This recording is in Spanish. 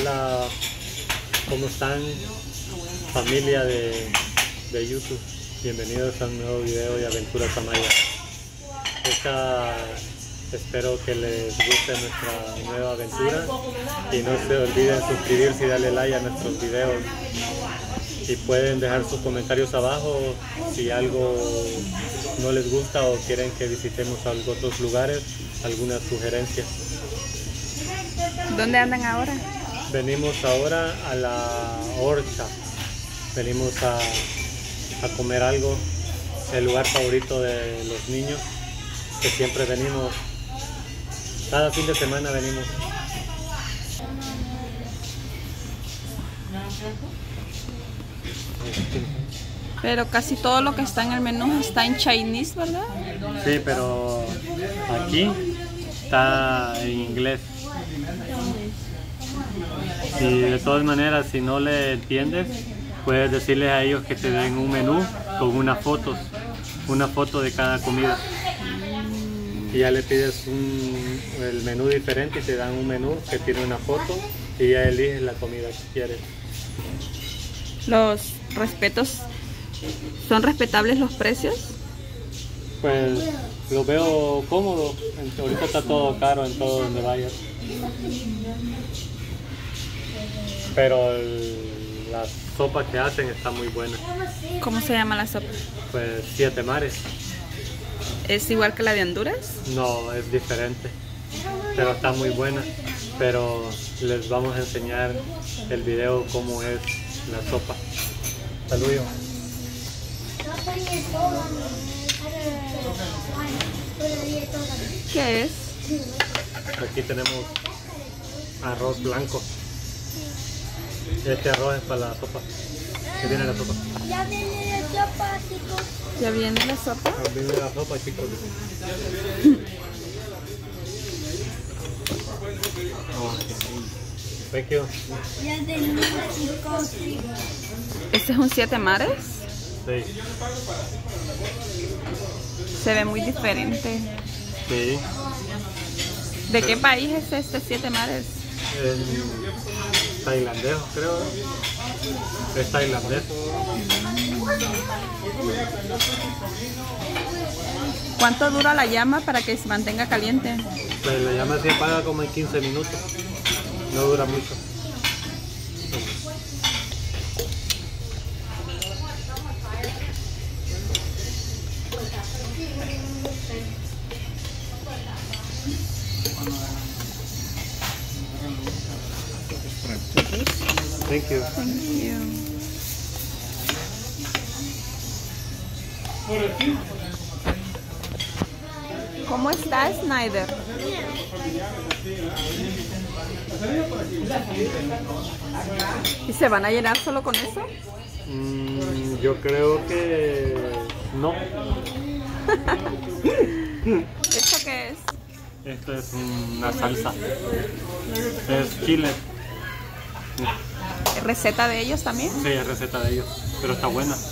Hola, ¿cómo están? Familia de YouTube, bienvenidos a un nuevo video de Aventuras Amaya. Espero que les guste nuestra nueva aventura y no se olviden suscribirse y darle like a nuestros videos. Y pueden dejar sus comentarios abajo si algo no les gusta o quieren que visitemos otros lugares, algunas sugerencias. ¿Dónde andan ahora? Venimos ahora a la Horcha, venimos a comer algo, el lugar favorito de los niños, que siempre venimos, cada fin de semana venimos. Pero casi todo lo que está en el menú está en Chinese, ¿verdad? Sí, pero aquí está en inglés. Y de todas maneras, si no le entiendes, puedes decirles a ellos que te den un menú con una foto de cada comida. Y ya le pides el menú diferente y te dan un menú que tiene una foto y ya eliges la comida que quieres. Los respetos, ¿son respetables los precios? Pues lo veo cómodo, ahorita está todo caro en todo donde vayas. Pero la sopa que hacen está muy buena. ¿Cómo se llama la sopa? Pues 7 mares. ¿Es igual que la de Honduras? No, es diferente, pero está muy buena. Pero les vamos a enseñar el video cómo es la sopa. Saludos. ¿Qué es? Aquí tenemos arroz blanco. Este arroz es para la sopa. ¿Qué tiene la sopa? Ya viene la sopa, chicos. ¿Ya viene la sopa? Viene la sopa, chicos. Thank you. Ya viene chicos. ¿Este es un 7 mares? Sí. Se ve muy diferente. Sí. ¿De qué país es este 7 mares? Tailandés, creo. Es tailandés. ¿Cuánto dura la llama para que se mantenga caliente? Pues la llama se apaga como en 15 minutos. No dura mucho. Thank you. Thank you. ¿Cómo está Snyder? ¿Y se van a llenar solo con eso? Yo creo que no. ¿Esto qué es? Esto es una salsa. Es chile. ¿Receta de ellos también? Sí, es receta de ellos, pero está buena.